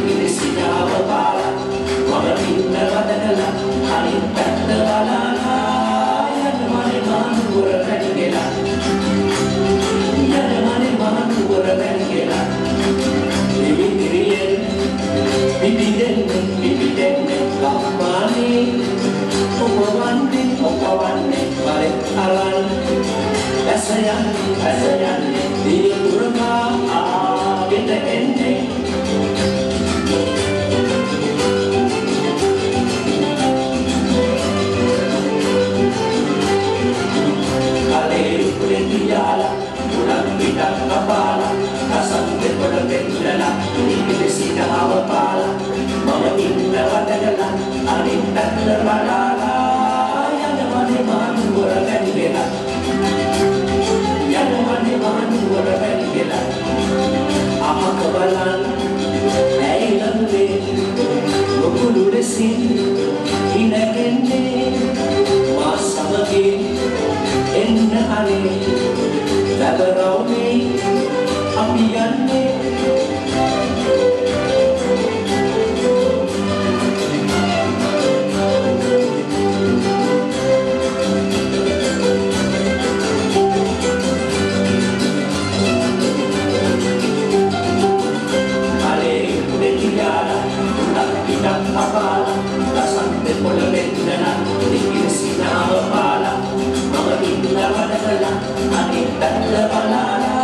ඉරිසියාව පාලා මම පින්න වදනලා අනිත් පැත්ත බලලා යන මනේ මානුවර පැටගෙලා යන මනේ මානුවර පැටගෙලා ඉවිතිරියෙන් පිපිදෙන්නේ කම්මානේ ඔපවන්නේ බලෙත් අරන් ඇසයන්නේ දිය පුරමා ආගෙට එන්නේ කලේ උපුලෙන් දියාලා උලන් පිටක් කපාලා කසන්දේ පොළ පෙන්නලා ඉරිසියාව පාලා මම ඉන්න වදනලා අනිත් පැත්ත බලලා යන මනේ මානුවර පැටගෙලා යන මනේ මානුවර පැටගෙලා අහක බලන් ඇයිලන්නේ මොකුළු ලෙසින් ඉනගෙන්නේ මා සමගින් එන්න අනේ වැදරවුනේ අපි යන්නේ Apala, kasante pole vendana, irisinawa pala, mama inna vadala, ani talla palala.